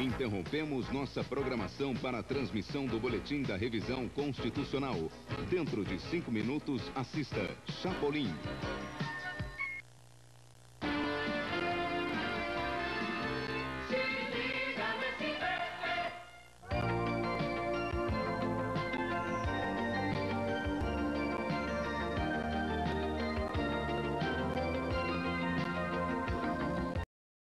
Interrompemos nossa programação para a transmissão do Boletim da Revisão Constitucional. Dentro de 5 minutos, assista Chapolin.